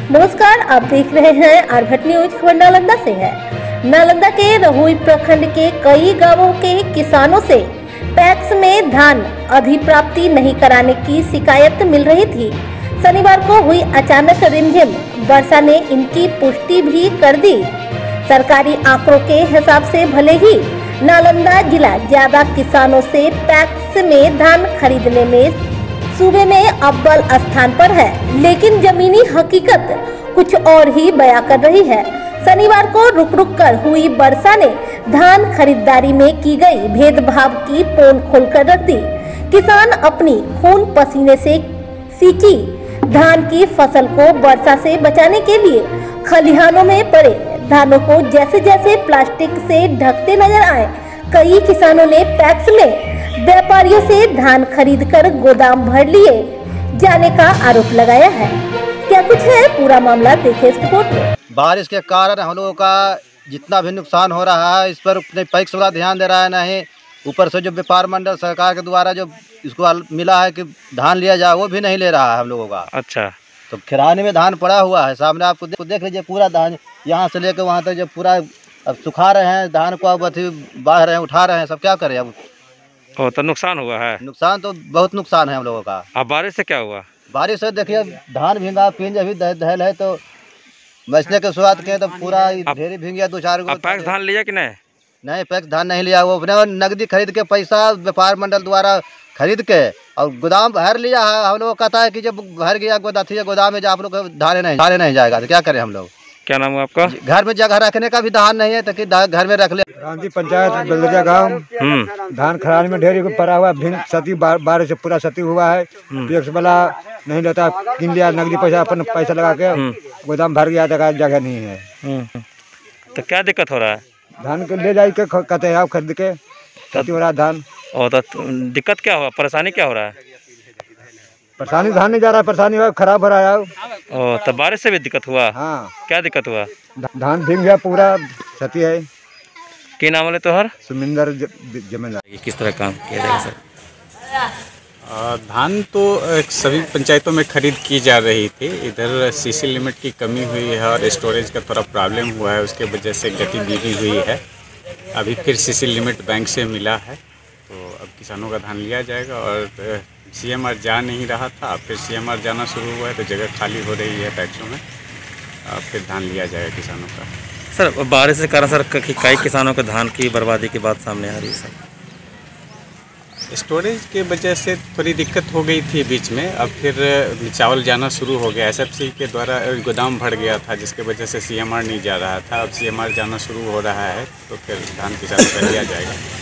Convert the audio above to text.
नमस्कार, आप देख रहे हैं आरभट न्यूज। खबर नालंदा से है। नालंदा के रहुई प्रखंड के कई गांवों के किसानों से पैक्स में धान अधिप्राप्ति नहीं कराने की शिकायत मिल रही थी। शनिवार को हुई अचानक रिमझिम वर्षा ने इनकी पुष्टि भी कर दी। सरकारी आंकड़ों के हिसाब से भले ही नालंदा जिला ज्यादा किसानों से पैक्स में धान खरीदने में सूबे में अव्वल स्थान पर है, लेकिन जमीनी हकीकत कुछ और ही बयां कर रही है। शनिवार को रुक रुक कर हुई वर्षा ने धान खरीदारी में की गई भेदभाव की पोल खोलकर रख दी। किसान अपनी खून पसीने से सींची धान की फसल को वर्षा से बचाने के लिए खलिहानों में पड़े धानों को जैसे जैसे प्लास्टिक से ढकते नजर आए। कई किसानों ने पैक्स में व्यापारियों से धान खरीदकर गोदाम भर लिए जाने का आरोप लगाया है। क्या कुछ है पूरा मामला, देखिए इस रिपोर्ट में। बारिश के कारण हम लोगों का जितना भी नुकसान हो रहा है, इस पर पैक्स वाला ध्यान दे रहा है नहीं। ऊपर से जो व्यापार मंडल सरकार के द्वारा जो इसको मिला है कि धान लिया जाए, वो भी नहीं ले रहा है हम लोगों का। अच्छा, तो खिराने में धान पड़ा हुआ है, सामने आपको देख लीजिए। पूरा धान यहाँ से लेकर वहाँ तक जो पूरा अब सुखा रहे हैं धान को, अब अथी बाढ़ रहे हैं, उठा रहे हैं, सब क्या करें अब। तो नुकसान हुआ है। नुकसान तो बहुत नुकसान है हम लोगों का। अब बारिश से क्या हुआ? बारिश से देखिए धान भींगा, पिंज अभी दहल है, तो बचने के शुरुआत किए तो पूरा ढेरी भींग गया। 2-4 गो पैक्स धान लिया कि नहीं? नहीं, पैक्स धान नहीं लिया। वो अपने नकदी खरीद के पैसा व्यापार मंडल द्वारा खरीद के और गोदाम भर लिया है। हम लोग कहता है कि जब भर गया गोदाम में, जब आप लोग धाने नहीं जाएगा तो क्या करें हम लोग। क्या नाम है आपका? घर में जगह रखने का भी धान नहीं है, तो कि घर में रख ले। गांधी पंचायत बेलदरिया गाँव धान खराने में ढेरी को पड़ा हुआ, भिन्न सती बारिश से पूरा सती हुआ है। पैक्स वाला नहीं लेता, किन लिया नकदी पैसा, अपन पैसा लगा के गोदाम भर गया, जगह नहीं है। तो क्या दिक्कत हो रहा है? धान के ले जाए के कहते हैं आप खरीद के, सती हो रहा धान। और तो दिक्कत क्या हुआ, परेशानी क्या हो रहा है? परेशानी धान नहीं जा रहा है, परेशानी हुआ खराब हो रहा है। तो बारिश से भी दिक्कत हुआ? हाँ। क्या दिक्कत हुआ? धान भीग गया, पूरा क्षति है। क्या नाम है तोहर? सुमिंदर जमींदार। किस तरह काम किया जाएगा सर? धान तो सभी पंचायतों में खरीद की जा रही थी। इधर सीसी लिमिट की कमी हुई है और स्टोरेज का थोड़ा प्रॉब्लम हुआ है, उसके वजह से गतिविधि हुई है। अभी फिर सीसी लिमिट बैंक से मिला है, तो अब किसानों का धान लिया जाएगा। और सीएमआर जा नहीं रहा था, फिर सीएमआर जाना शुरू हुआ है, तो जगह खाली हो रही है पैक्सों में। फिर धान लिया जाएगा किसानों का। सर बारिश के कारण सर कई किसानों के धान की बर्बादी की बात सामने आ रही है सर। स्टोरेज के वजह से थोड़ी दिक्कत हो गई थी बीच में, अब फिर चावल जाना शुरू हो गया। एसएफसी के द्वारा गोदाम भर गया था, जिसके वजह से सीएमआर नहीं जा रहा था। अब सीएमआर जाना शुरू हो रहा है, तो फिर धान किसानों का लिया जाएगा।